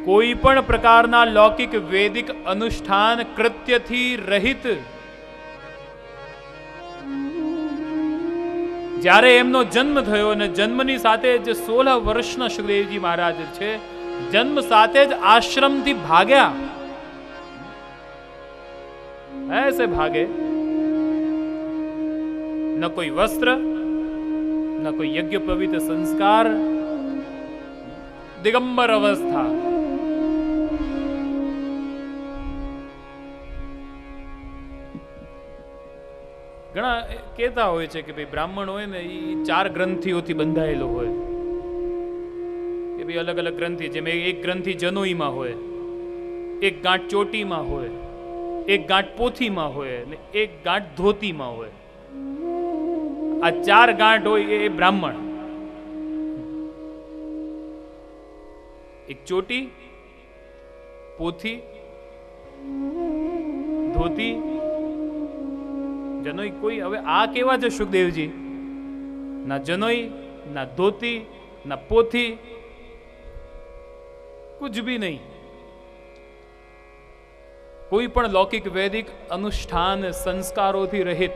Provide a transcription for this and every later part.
કોઈ પણ પ્રકારના લૌકિક વૈદિક અનુષ્ઠાન કૃત્યથી રહિત જ્યારે એમનો જન્મ થયો અને જન્મની સાથે જ 16 વર્ષના સુખદેવજી મહારાજ છે, જન્મ સાથે જ આશ્રમથી ભાગ્યા. ऐसे भागे, न कोई वस्त्र, न कोई यज्ञ पवित्र संस्कार, दिगंबर अवस्था. ઘણા કહેતા હોય છે કે ભાઈ બ્રાહ્મણ હોય ને એ 4 ગ્રંથિઓથી બંધાયેલો હોય કે ભાઈ અલગ અલગ ગ્રંથિ, જેમ એક ગ્રંથિ જનોઈમાં હોય, એક ગાંઠ ચોટીમાં હોય, એક ગાંઠ પોથીમાં હોય ને એક ગાંઠ ધોતીમાં હોય. આ 4 ગાંઠ હોય એ બ્રાહ્મણ. એક ચોટી, પોથી, ધોતી, જનોઈ. કોઈ હવે આ કેવા છે સુખદેવજી? ના જનોઈ, ના ધોતી, ના પોથી, કુછ ભી નહીં. કોઈ પણ લૌકિક વૈદિક અનુષ્ઠાન સંસ્કારોથી રહિત.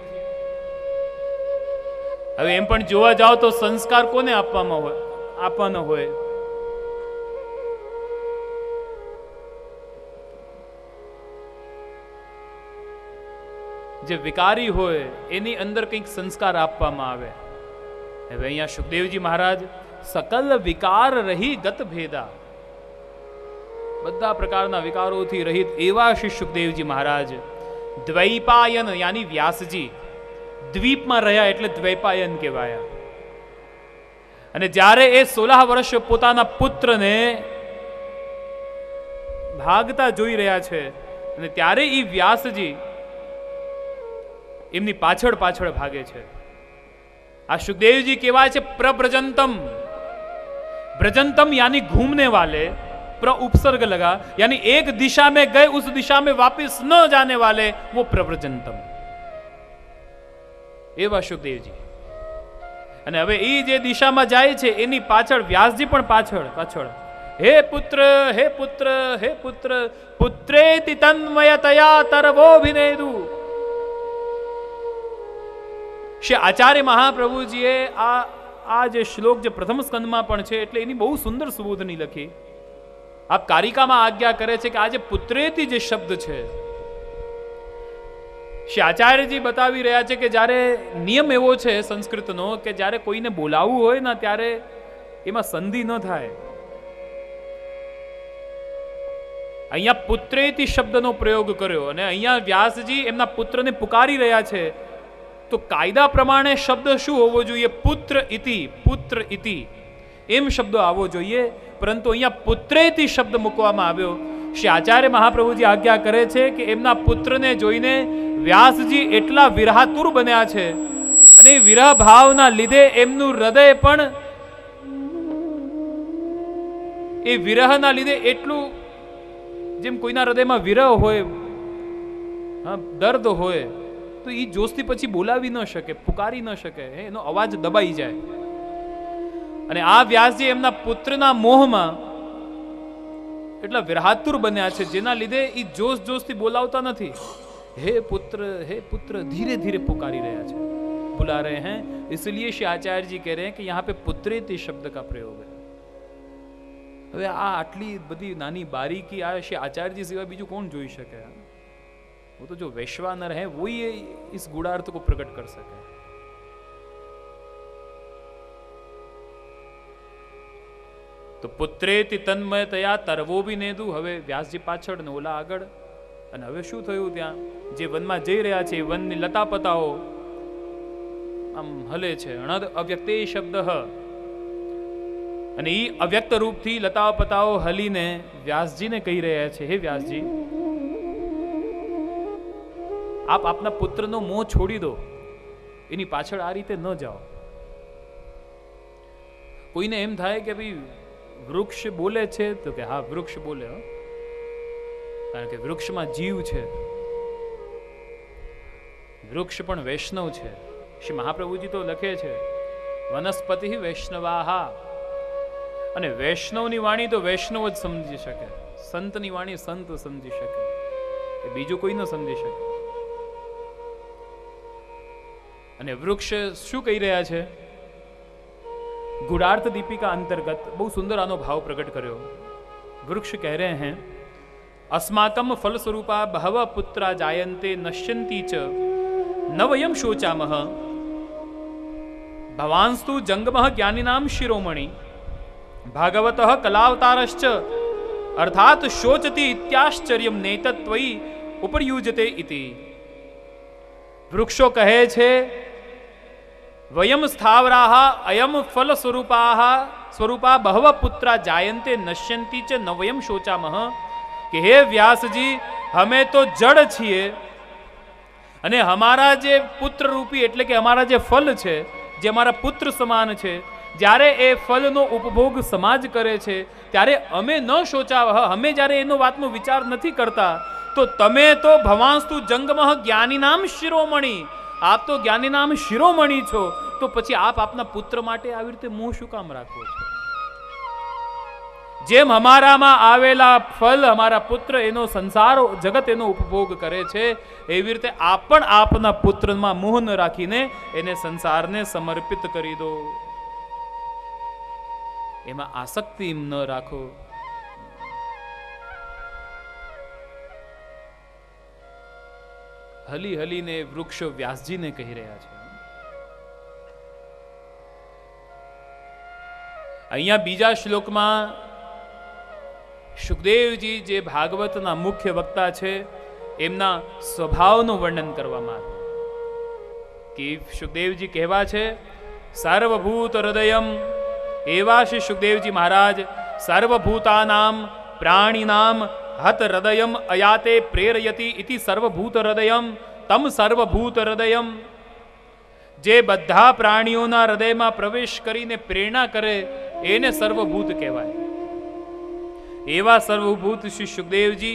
હવે એમ પણ જોવા જાઓ તો સંસ્કાર કોને આપવાનો હોય? જે વિકારી હોય એની અંદર કંઈક સંસ્કાર આપવામાં આવે. હવે અહીંયા સુખદેવજી મહારાજ સકલ વિકાર રહી ગત ભેદા, બધા પ્રકારના વિકારોથી રહિત એવા શ્રી સુખદેવજી મહારાજ દ્વૈપાયન યાની વ્યાસજી દ્વીપમાં રહ્યા એટલે દ્વૈપાયન કહેવાયા. અને જ્યારે એ 16 વર્ષ પોતાના પુત્રને ભાગતા જોઈ રહ્યા છે અને ત્યારે એ વ્યાસજી એમની પાછળ પાછળ ભાગે છે. આ સુખદેવજી કહેવાય છે પ્રવ્રજંતમ. व्रजंतम यानी घूमने वाले, प्र उपसर्ग लगा यानी एक दिशा में गए उस दिशा में वापस न जाने वाले, वो प्रव्रजंतम. एवा सुखदेवजी. અને હવે એ જે દિશામાં જાય છે એની પાછળ વ્યાસજી પણ પાછળ પાછળ હે પુત્ર હે પુત્ર હે પુત્ર પુત્રેતિ તન્મયતયા તરવોભિનેદુ. શ્રી આચાર્ય મહાપ્રભુજીએ આ જે શ્લોક જે પ્રથમ સ્કંદમાં પણ છે એટલે એની બહુ સુંદર સુબોધની લખી. આપ કારિકામાં આજ્ઞા કરે છે કે આ જે પુત્રેતિ જે શબ્દ છે, શ્રી આચાર્યજી બતાવી રહ્યા છે કે જ્યારે નિયમ એવો છે સંસ્કૃતનો કે જ્યારે કોઈને બોલાવવું હોય ને ત્યારે એમાં સંધિ ન થાય. અહીંયા પુત્રેતિ શબ્દનો પ્રયોગ કર્યો અને અહીંયા વ્યાસજી એમના પુત્રને પુકારી રહ્યા છે. તો કાયદા પ્રમાણે શબ્દ શું હોવો જોઈએ? પુત્ર ઇતિ, પુત્ર ઇતિ એમ શબ્દ આવવો જોઈએ, પરંતુ અહીંયા પુત્રેતિ શબ્દ મૂકવામાં આવ્યો. શ્રી આચાર્ય મહાપ્રભુજી આજ્ઞા કરે છે કે એમના પુત્રને જોઈને વ્યાસજી એટલા વિરહાતુર બન્યા છે અને વિરહ ભાવના લીધે એમનું હૃદય પણ એ વિરહના લીધે એટલું, જેમ કોઈના હૃદયમાં વિરહ હોય, દર્દ હોય, તો એ જોશથી પછી બોલાવી ન શકે, પુકારી ન શકે, એનો અવાજ દબાઈ જાય. અને આ વ્યાસજી એમના પુત્રના મોહમાં એટલા વિરહાતુર બન્યા છે જેના લીધે એ જોશથી બોલાવતા નથી. हे पुत्र धीरे धीरे पुकारी रहा है, बुला रहे हैं. इसलिए श्री आचार्य जी कह रहे हैं कि यहाँ पे पुत्रेति शब्द का प्रयोग है. હવે આ આટલી બધી નાની બારીકી આ શ્રી આચાર્યજી સિવાય બીજું કોણ જોઈ શકે? वो तो जो वैश्वानर है वो ही इस गुणार्थ को प्रकट कर सके. तो पुत्रेति तन्मयतया तरवोभिनेदु. હવે વ્યાસજી પાછળ ને ઓલા આગળ. અને હવે શું થયું? ત્યાં જે વનમાં જઈ રહ્યા છે વનની લતાપતાઓ આમ હલે છે. અણદ અવ્યક્તે શબ્દ, અને એ અવ્યક્ત રૂપથી લતાપતાઓ હલીને વ્યાસજીને કહી રહ્યા છે, હે વ્યાસજી, આપ આપના પુત્રનો મોહ છોડી દો, એની પાછળ આ રીતે ન જાઓ. કોઈને એમ થાય કે ભાઈ વૃક્ષ બોલે છે, તો કે હા વૃક્ષ બોલે, કારણ કે વૃક્ષમાં જીવ છે, વૃક્ષ પણ વૈષ્ણવ છે. શ્રી મહાપ્રભુજી તો લખે છે વનસ્પતિ વૈષ્ણવાહા. અને વૈષ્ણવની વાણી તો વૈષ્ણવ જ સમજી શકે, સંતની વાણી સંત સમજી શકે, એ બીજું કોઈ ન સમજી શકે. અને વૃક્ષ શું કહી રહ્યા છે? ગુડાર્થ દીપિકા અંતર્ગત બહુ સુંદર આનો ભાવ પ્રકટ કર્યો. વૃક્ષ કહ રહે हैं अस्माकं फल स्वरूपा बहव पुत्रा जायन्ते नश्यन्ति च न वयं शोचामः भवांस्तु जंगमः ज्ञानिनां शिरोमणि भागवतः कलावतारश्च अर्थात शोचति इत्याश्चर्यं नैतत्वयि उपयुज्यते इति. વૃક્ષો કહે છે વયમ સ્થાવરાહ અયમ ફલ સ્વરૂપા બહવ પુત્રા જાયન્તે નશ્યંતિ ચ ન વયમ શોચામહ, કે હે વ્યાસજી, અમે તો જડ છીએ અને અમારા જે પુત્ર રૂપી એટલે કે અમારા જે ફલ છે, જે અમારા પુત્ર સમાન છે, જ્યારે એ ફલનો ઉપભોગ સમાજ કરે છે ત્યારે અમે ન શોચાવહ, અમે જ્યારે એનો વાતનો વિચાર નથી કરતા, તો તમે તો ભવાંસ્તુ જંગમઃ જ્ઞાનીનામ શિરોમણી, આપ તો જ્ઞાનીનામ શિરોમણી છો, તો પછી આપ આપના પુત્ર માટે આવી રીતે મોહ શું કામ રાખો છો? જેમ અમારામાં આવેલા ફલ અમારા પુત્ર એનો સંસાર જગત એનો ઉપભોગ કરે છે, એવી રીતે આપ પણ આપના પુત્રમાં મોહ ન રાખીને એને સંસારને સમર્પિત કરી દો, એમાં આસક્તિ ન રાખો. હલી હલીને વૃક્ષો વ્યાસજીને કહી રહ્યા છે. અહીંયા બીજા શ્લોકમાં સુખદેવજી જે ભાગવતના મુખ્ય વક્તા છે એમના સ્વભાવનું વર્ણન કરવામાં આવ્યું કે સુખદેવજી કહેવા છે સર્વભૂત હૃદયમ, એવા શ્રી સુખદેવજી મહારાજ સર્વભૂતાનામ પ્રાણીનામ હત હૃદયમ અયાતે પ્રેરયતિ ઇતિ સર્વભૂત હૃદયમ તમ સર્વભૂત હૃદયમ. જે બધા પ્રાણીઓના હૃદયમાં પ્રવેશ કરીને પ્રેરણા કરે એને સર્વભૂત કહેવાય. એવા સર્વભૂત શ્રી સુખદેવજી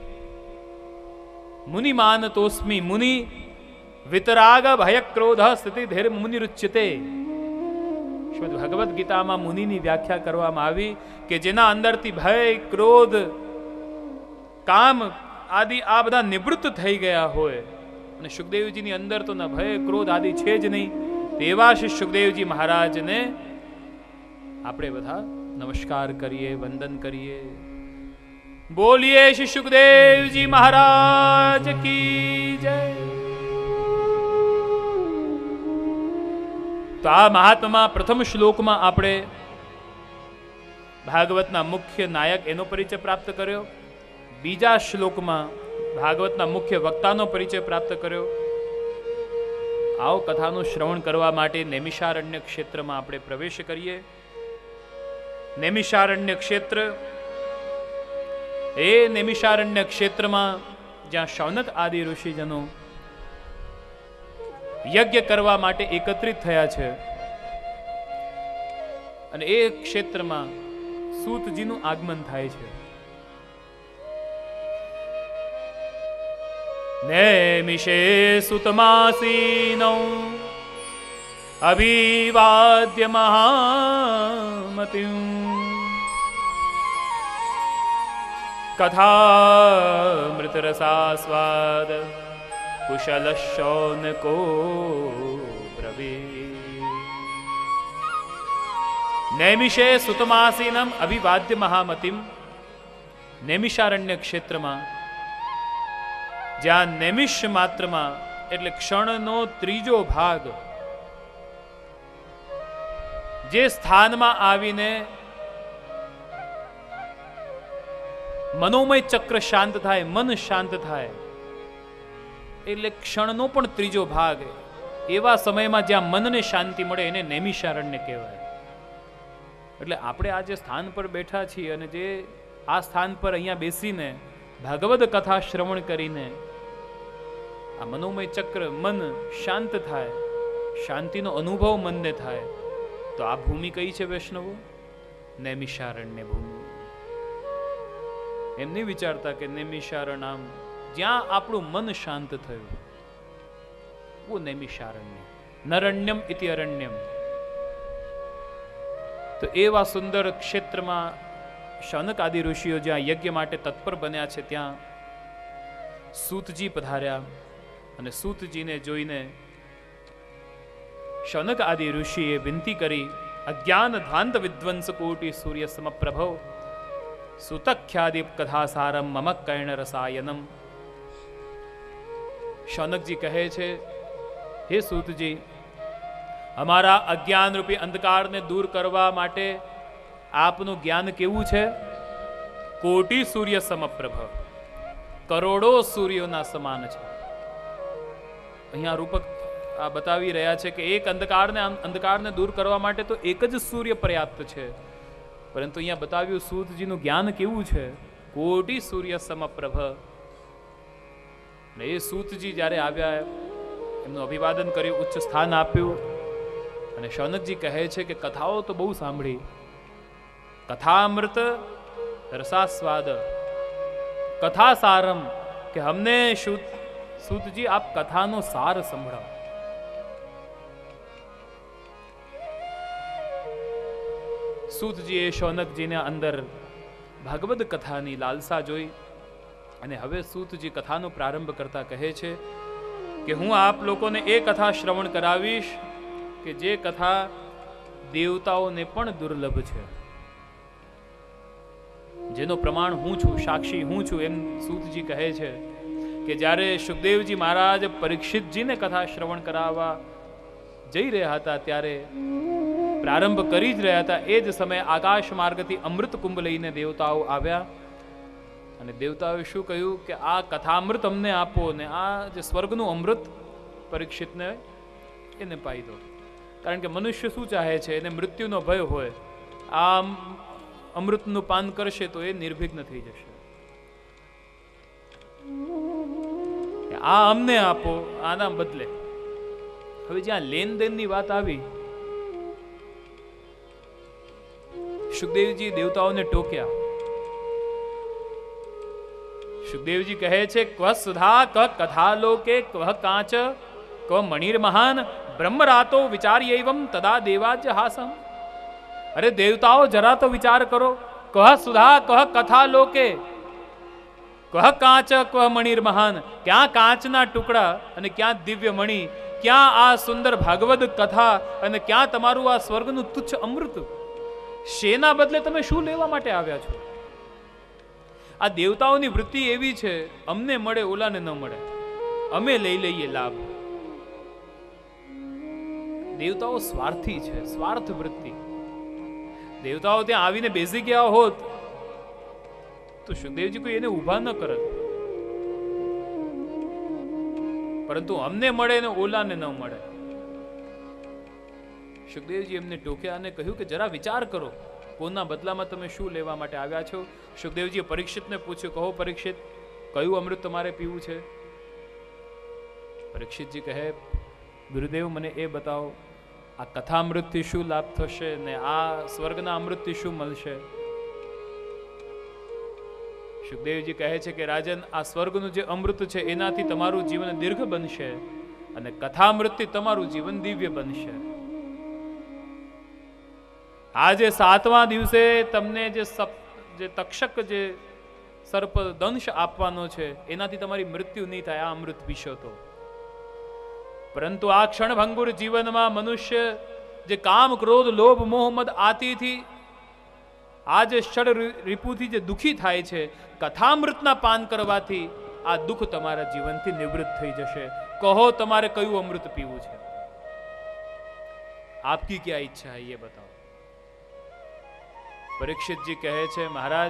મુનિમાન તોસ્મી મુનિ વિતરાગ ભય ક્રોધ સ્થિતિ ધૈર્ય મુનિરુચ્યતે. શ્રીમદ ભગવદ્ ગીતામાં મુનિની વ્યાખ્યા કરવામાં આવી કે જેના અંદરથી ભય, ક્રોધ, કામ આદિ આ બધા નિવૃત્ત થઈ ગયા હોય, અને સુખદેવજીની અંદર તો ના ભય, ક્રોધ આદિ છે જ નહીં, તેવા શ્રી સુખદેવજી મહારાજને આપણે બધા નમસ્કાર કરીએ, વંદન કરીએ. બોલીએ શ્રી સુખદેવજી મહારાજ કી જય. તો આ મહાત્મા પ્રથમ શ્લોકમાં આપણે ભાગવતના મુખ્ય નાયક એનો પરિચય પ્રાપ્ત કર્યો. બીજા શ્લોકમાં ભાગવતના મુખ્ય વક્તાનો પરિચય પ્રાપ્ત કર્યો. આવો કથાનું શ્રવણ કરવા માટે નૈમિષારણ્ય ક્ષેત્રમાં આપણે પ્રવેશ કરીએ. નૈમિષારણ્ય ક્ષેત્ર એ નૈમિષારણ્ય ક્ષેત્રમાં જ્યાં શૌનક આદિ ઋષિજનો યજ્ઞ કરવા માટે એકત્રિત થયા છે, અને એ ક્ષેત્રમાં સૂતજીનું આગમન થાય છે. નૈમિષે સુતમાસીનો અભિવાદ્ય મહામતિં કથામૃતરસાસ્વાદ કુશલ શૌનકો બ્રવીત. નૈમિષે સુતમાસીનમ અભિવાદ્ય મહામતિમ. નૈમિષારણ્ય ક્ષેત્રમાં જ્યાં નૈમિષ માત્રમાં એટલે ક્ષણનો ત્રીજો ભાગ જે સ્થાનમાં આવીને મનોમય ચક્ર શાંત થાય, મન શાંત થાય, એટલે ક્ષણનો પણ ત્રીજો ભાગ, એવા સમયમાં જ્યાં મનને શાંતિ મળે એને નૈમિષારણ્ય કહેવાય. એટલે આપણે આ જે સ્થાન પર બેઠા છીએ અને જે આ સ્થાન પર અહીંયા બેસીને ભાગવદ કથા શ્રવણ કરીને આ મનોમય ચક્ર, મન શાંત થાય, શાંતિનો અનુભવ મનને થાય, તો આ ભૂમિ કઈ છે વૈષ્ણવો? નૈમિષારણ્ય ભૂમિ. એમ નહીં વિચારતા કે નૈમિષારણ્યમ, જ્યાં આપણું મન શાંત થયું वो नैमिषारण्य. नरण्यम इति अरण्यम. તો તો એવા સુંદર ક્ષેત્રમાં શૌનક આદિ ઋષિઓ જ્યાં યજ્ઞ માટે તત્પર બન્યા છે ત્યાં સૂતજી પધાર્યા અને સૂતજીને જોઈને શૌનક આદિ ઋષિએ વિનંતી કરી, અજ્ઞાન ધ્વાંત વિદ્વંસ કોટી સૂર્ય સમપ્રભો સુતખ્યાદિ કથાસારમ મમ કર્ણ રસાયનમ. શૌનકજી કહે છે, હે સૂતજી, અમારા અજ્ઞાન રૂપી અંધકારને દૂર કરવા માટે આપનું જ્ઞાન કેવું છે? કોટી સૂર્ય સમપ્રભ, કરોડો સૂર્યોના સમાન છે. અહીંયા રૂપક આ બતાવી રહ્યા છે કે એક અંધકારને દૂર કરવા માટે તો એક જ સૂર્ય પર્યાપ્ત છે, પરંતુ અહીંયા બતાવ્યું સૂતજીનું જ્ઞાન કેવું છે? કોટી સૂર્ય સમપ્રભ. એ સૂતજી જ્યારે આવ્યા એમનું અભિવાદન કર્યું, ઉચ્ચ સ્થાન આપ્યું અને શૌનકજી કહે છે કે કથાઓ તો બહુ સાંભળી, કથામૃત રસાસ્વાદ કથા સારમ, કે અમને સૂતજી આપ કથાનો સાર સંભળાવો. સૂતજીએ શૌનકજીને અંદર ભાગવત કથાની લાલસા જોઈ અને હવે સૂતજી કથાનો પ્રારંભ કરતા કહે છે કે હું આપ લોકોને એ કથા શ્રવણ કરાવીશ કે જે કથા દેવતાઓને પણ દુર્લભ છે, જેનો પ્રમાણ હું છું, સાક્ષી હું છું. એમ સૂતજી કહે છે કે જ્યારે સુખદેવજી મહારાજ પરીક્ષિતજીને કથા શ્રવણ કરાવવા જઈ રહ્યા હતા ત્યારે પ્રારંભ કરી જ રહ્યા હતા, એ જ સમયે આકાશ માર્ગથી અમૃત કુંભ લઈને દેવતાઓ આવ્યા અને દેવતાઓએ શું કહ્યું કે આ કથામૃત અમને આપો ને આ જે સ્વર્ગનું અમૃત પરીક્ષિતને એને પાઈ દો. કારણ કે મનુષ્ય શું ચાહે છે? એને મૃત્યુનો ભય હોય. આ અમૃતનું પાન કરશે તો એ નિર્વિઘ્ન થઈ જશે. આ અમને આપો, આના બદલે. હવે જ્યાં લેનદેનની વાત આવી, સુખદેવજી દેવતાઓને ટોક્યા. સુખદેવજી કહે છે, ક્વ સુધા ક કથા લોકે ક્વ કાંચ ક્વ મણિર મહાન બ્રહ્મરાતો વિચાર્યૈવમ તદા દેવાજ્ય હાસમ. અરે દેવતાઓ, જરા તો વિચાર કરો. ક્વ સુધા ક્વ કથા લોકે ક્વ કાંચ ક્વ મણિર મહાન. ક્યાં કાંચના ટુકડા અને ક્યાં દિવ્ય મણિ, ક્યાં આ સુંદર ભાગવત કથા અને ક્યાં તમારું આ સ્વર્ગનું તુચ્છ અમૃત? શેના બદલે તમે શું લેવા માટે આવ્યા છો? આ દેવતાઓની વૃત્તિ એવી છે, અમને મળે ઓલાને ન મળે, અમે લઈ લઈએ લાભ. દેવતાઓ સ્વાર્થી છે, સ્વાર્થ વૃત્તિ. દેવતાઓ ત્યાં આવીને બેસી ગયા હોત તો સુખદેવજી કોઈ એને ઊભા ન કરત, પરંતુ અમને મળે ને ઓલાને ન મળે. સુખદેવજી એમને ટોક્યા અને કહ્યું કે જરા વિચાર કરો, કોના બદલામાં તમે શું લેવા માટે આવ્યા છો? સુખદેવજીએ પરીક્ષિતને પૂછ્યું, કહો પરીક્ષિત, કયું અમૃત તમારે પીવું છે? પરીક્ષિતજી કહે, ગુરુદેવ મને એ બતાવો, આ કથામૃતથી શું લાભ થશે ને આ સ્વર્ગના અમૃતથી શું મળશે? સુખદેવજી કહે છે કે રાજન, આ સ્વર્ગનું જે અમૃત છે એનાથી તમારું જીવન દીર્ઘ બનશે અને કથામૃતથી તમારું જીવન દિવ્ય બનશે. આજે 7મા દિવસે તમને જે તક્ષક જે સર્પ દંશ આપવાનો છે એનાથી તમારી મૃત્યુ નહીં થાય, આ અમૃત પીશો તો. પરંતુ આ ક્ષણભંગુર જીવનમાં મનુષ્ય જે કામ ક્રોધ લોભ મોહ મદ આતિથી આ જે ષડ રિપુથી જે દુખી થાય છે, કથામૃતના પાન કરવાથી આ દુઃખ તમારા જીવનથી નિવૃત્ત થઈ જશે. કહો તમારે કયું અમૃત પીવું છે? આપકી ક્યાં ઈચ્છા હૈ, ये बताओ. પરીક્ષિતજી કહે છે, મહારાજ,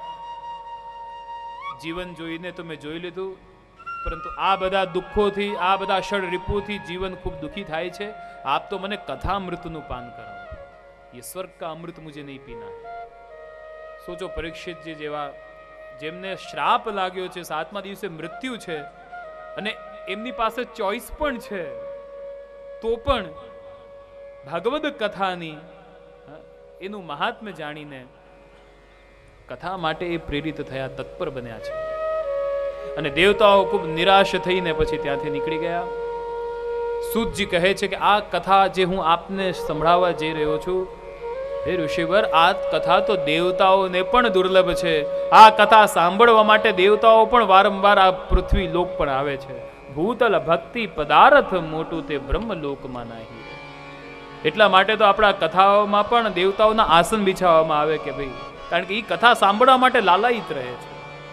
જીવન જોઈને તો મેં જોઈ લીધું, પરંતુ આ બધા દુઃખોથી, આ બધા ષડ રિપુથી જીવન ખૂબ દુઃખી થાય છે. આપ તો મને કથામૃતનું પાન કરાવો. ये स्वर्ग का अमृत मुझे नहीं पीना. सोचो, परीक्षितજી જેવા જેમને શ્રાપ લાગ્યો છે, 7મા દિવસે મૃત્યુ છે અને એમની પાસે ચોઈસ પણ છે, તો પણ ભાગવત કથાની એનું મહાત્મ્ય જાણીને કથા માટે એ પ્રેરિત થયા, તત્પર બન્યા છે. અને દેવતાઓ ખૂબ નિરાશ થઈને પછી ત્યાંથી નીકળી ગયા. સૂતજી કહે છે કે આ કથા જે હું આપને સંભળાવવા જઈ રહ્યો છું હે ઋષિવર, આ કથા તો દેવતાઓને પણ દુર્લભ છે. આ કથા સાંભળવા માટે દેવતાઓ પણ વારંવાર આ પૃથ્વી લોક પણ આવે છે. ભૂતલ ભક્તિ પદાર્થ મોટું તે બ્રહ્મલોકમાં નહીં. એટલા માટે તો આપણા કથાઓમાં પણ દેવતાઓના આસન બિછાવવામાં આવે કે ભાઈ, કારણ કે એ કથા સાંભળવા માટે લાલાયિત રહે છે.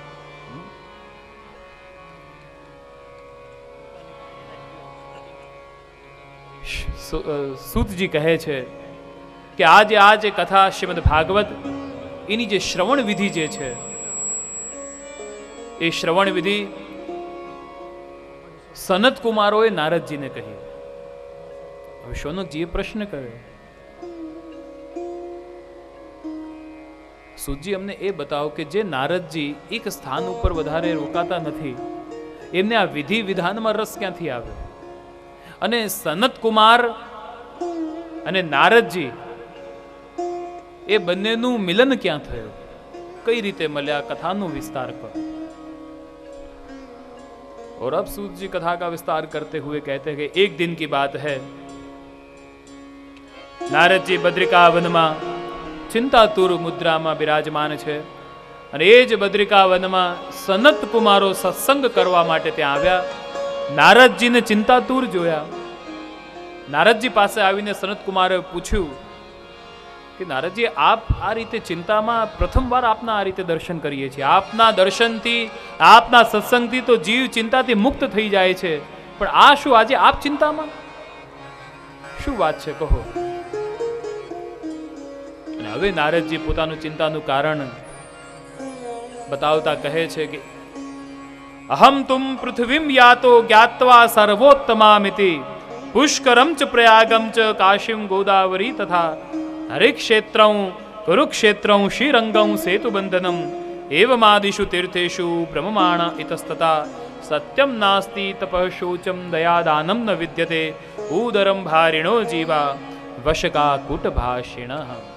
સૂતજી કહે છે કે આ જે કથા શ્રીમદ ભાગવત, એની જે શ્રવણ વિધિ જે છે, એ શ્રવણ વિધિ સનત કુમારોએ નારદજીને કહી. હવે શૌનકજીએ પ્રશ્ન કર્યો, સૂતજી અમને એ બતાવો કે જે નારદજી એક સ્થાન ઉપર વધારે રોકાતા નથી, એમને આ વિધિ વિધાનમાં રસ ક્યાંથી આવ્યો? અને સનત કુમાર અને નારદજી એ બંનેનું મિલન ક્યાં થયું, કઈ રીતે મળ્યા? કથાનું વિસ્તાર કરો. और अब सूत जी कथा का विस्तार करते हुए कहते हैं कि एक दिन की बात है, नारद जी बद्रिका वનમાં ચિંતાતુર મુદ્રામાં બિરાજમાન છે અને એ જ બદ્રિકા વનમાં સનત કુમારો સત્સંગ કરવા માટે ત્યાં આવ્યા. નારદજીને ચિંતાતુર જોયા. નારદજી પાસે આવીને સનત કુમારે પૂછ્યું કે નારદજી, આપ આ રીતે ચિંતામાં પ્રથમવાર આપના આ રીતે દર્શન કરીએ છીએ. આપના દર્શનથી, આપના સત્સંગથી તો જીવ ચિંતાથી મુક્ત થઈ જાય છે, પણ આ શું આજે આપ ચિંતામાં? શું વાત છે, કહો. અને હવે નારદજી પોતાનું ચિંતાનું કારણ બતાવતા કહે છે કે અહમ તુમ પૃથ્વીમ યાતો જ્ઞાત્વા સર્વોત્તમામિતિ પુષ્કરમ ચ પ્રયાગમ ચ કાશીમ ગોદાવરી તથા હરિક્ષેત્રં કુરુક્ષેત્રં શ્રીરંગં સેતુબંધનમ એવમાદિષુ તીર્થેષુ બ્રહ્મમાણ ઇતસ્તતા સત્યમ નાસ્તિ તપઃ શોચમ દયાદાનમ ન વિદ્યતે ઉદરમ ભારિણો જીવા વશકા કૂટભાષિણ.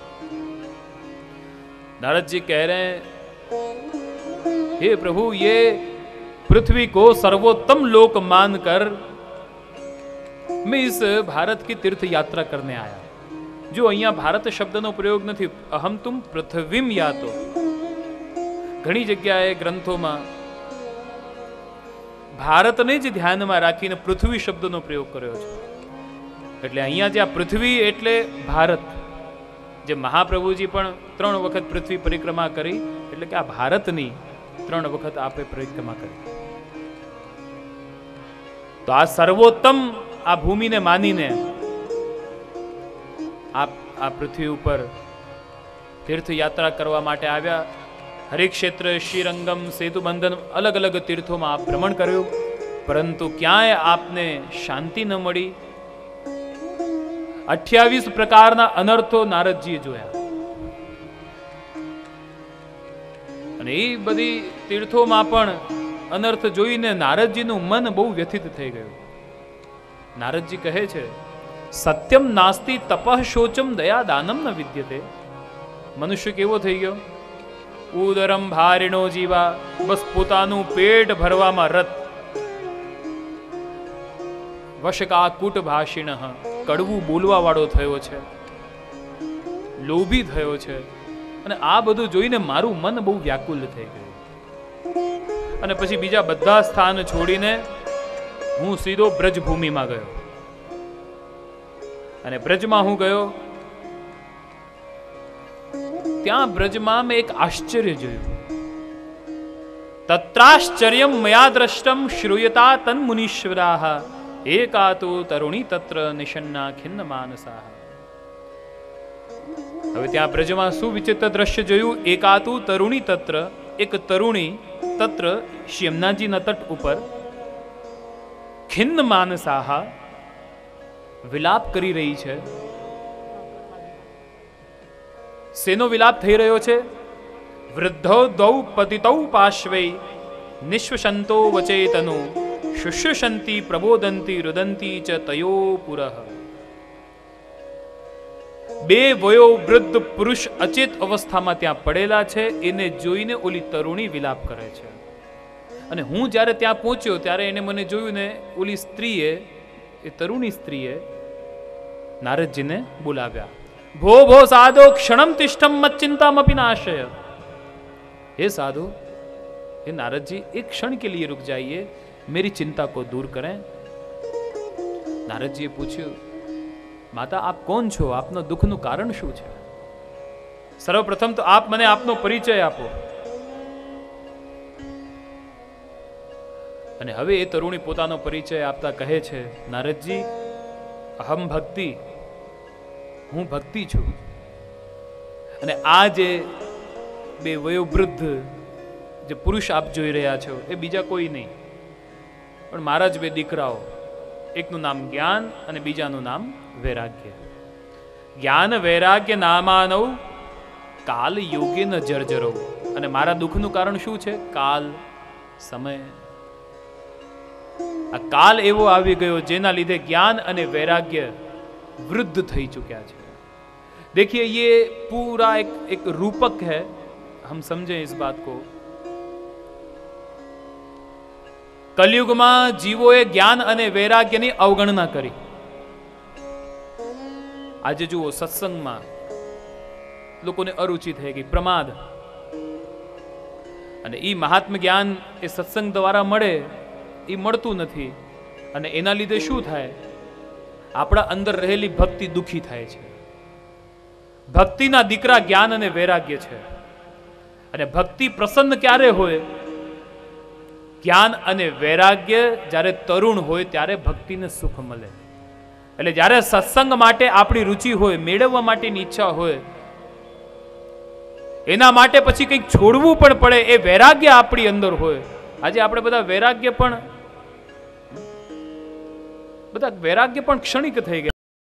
नारद जी कह रहे हैं, हे प्रभु, ये पृथ्वी को सर्वोत्तम लोक मानकर मैं इस भारत की तीर्थ यात्रा करने आया. जो અહીંયા ભારત શબ્દનો પ્રયોગ નથી, અહમ તુમ પૃથ્વીમ યાતો. ઘણી જગ્યાએ ગ્રંથોમાં ભારતને જ ધ્યાનમાં રાખીને પૃથ્વી શબ્દનો પ્રયોગ કર્યો છે. એટલે અહીંયા જે આ પૃથ્વી એટલે ભારત. જે મહાપ્રભુજી પણ 3 વખત પૃથ્વી પરિક્રમા કરી, એટલે કે આ ભારતની 3 વખત આપે પરિક્રમા કરી. તો આ સર્વોત્તમ આ ભૂમિને માનીને આ પૃથ્વી ઉપર તીર્થયાત્રા કરવા માટે આવ્યા. હરિક્ષેત્ર, શ્રીરંગમ, સેતુબંધન, અલગ અલગ તીર્થોમાં આપ ભ્રમણ કર્યું, પરંતુ ક્યાંય આપને શાંતિ ન મળી. 28 પ્રકારના અનર્થો નારદજીએ જોયા. અને એ બધી તીર્થોમાં પણ અનર્થ જોઈને નારદજીનું મન બહુ વ્યથિત થઈ ગયું. નારદજી કહે છે, સત્યમ નાસ્તિ તપઃ શોચમ દયા દાનમ ન વિદ્યતે. મનુષ્ય કેવો થઈ ગયો? ઉદરમ ભારિણો જીવા, બસ પોતાનું પેટ ભરવામાં રત. વશકા કૂટભાષિણ, કડવું બોલવા વાળો થયો છે, લોભી થયો છે. અને આ બધું જોઈને મારું મન બહુ વ્યાકુલ થઈ ગયું. અને પછી બીજા બધા સ્થાન છોડીને હું સીધો બ્રજભૂમિમાં ગયો. અને બ્રજમાં હું ગયો, ત્યાં બ્રજમાં મેં એક આશ્ચર્ય જોયું. તત્રાશ્ચર્યમ મયા દ્રષ્ટમ શ્રૂયતા તન મુનીશ્વરાહ એકાતુ તરુણી તત્ર નિષન્ના ખિન્ન માનસા. હવે ત્યાં બ્રજમાં શું વિચિત્ર દ્રશ્ય જોયું? એકાતુ તરુણી તત્ર, એક તરુણી તત્ર યમુનાજીના તટ ઉપર ખિન્ન માનસા વિલાપ કરી રહી છે. શેનો વિલાપ થઈ રહ્યો છે? વૃદ્ધો દૌ પતિતૌ પાર્શ્વે નિશ્વસંતો વચેતનો શુશ્રુષંતી પ્રબોધંતી રુદંતી ચ તયો પુરઃ. 2 વયો વૃદ્ધ પુરુષ અચેત અવસ્થામાં ત્યાં પડેલા છે. એને જોઈને ઓલી તરુણી વિલાપ કરે છે. અને હું જ્યારે ત્યાં પહોંચ્યો ત્યારે એને મને જોયું ને ઓલી સ્ત્રીએ, એ તરુણી સ્ત્રીએ નારદજીને બોલાવ્યા. भो भो साधो क्षणम तिष्ठम मत चिंतामपि नाशय। हे साधु, हे नारद जी, एक क्षण के लिए रुक जाइए, मेरी चिंता को दूर करें। नारद जी पूछ्યું, माता आप कौन छो? आपनो दुखનું કારણ શું છે? સર્વપ્રથમ તો આપ મને આપનો પરિચય આપો। અને હવે એ તરુણી પોતાનો પરિચય આપતા કહે છે, નારદજી, અહમ ભક્તિ, હું ભક્તિ છું। અને આ જે બે વયોવૃદ્ધ જે પુરુષ આપ જોઈ રહ્યા છો એ બીજા કોઈ નહીં, પણ મારા જ બે દીકરાઓ, એકનું નામ જ્ઞાન અને બીજાનું નામ વૈરાગ્ય। જ્ઞાન વૈરાગ્ય નામાનવ કાલ યોગે ન જર્જરો। અને મારા દુઃખનું કારણ શું છે? કાલ, સમય। આ કાલ એવો આવી ગયો જેના લીધે જ્ઞાન અને વૈરાગ્ય वृद्ध થઈ ચુક્યા છે। देखिए ये पूरा एक रूपक है, हम समझें इस बात को। कलयुग में जीवोए ज्ञान अने वैराग्यनी अवगणना करी। आज जुओ सत्संग में लोकोने अरुचि थई गई, प्रमाद। अने ई महात्म ज्ञान ए सत्संग द्वारा मळे ई मळतुं नथी, अने एना लीधे शुं थाय? आपणा अंदर रहेली भक्ति दुखी थाय छे। भक्तिना दीकरा ज्ञान अने वैराग्य छे। अने भक्ति प्रसन्न क्यारे होय? ज्ञान अने वैराग्य ज्यारे तरुण होय त्यारे भक्तिने सुख मळे। એટલે જ્યારે સત્સંગ માટે આપણી રુચિ હોય, મેળવવા માટેની ઈચ્છા હોય, એના માટે પછી કંઈક છોડવું પણ પડે, એ વૈરાગ્ય આપણી અંદર હોય। આજે આપણે બધા વૈરાગ્ય પણ ક્ષણિક થઈ ગયા।